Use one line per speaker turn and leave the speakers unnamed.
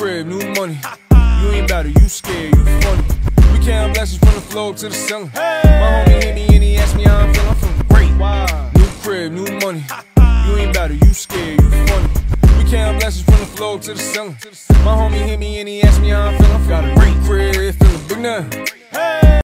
crib, new money. You ain't bout it, you scared, you funny. We count blessings from the floor to the ceiling. My homie hit me and he asked me how I'm feeling. I'm feeling great. New crib, new money. You ain't bout it, you scared, you funny. We count blessings from the floor to the ceiling. My homie hit me and he asked me how I'm feeling. I'm feeling great. Crib, feeling big now.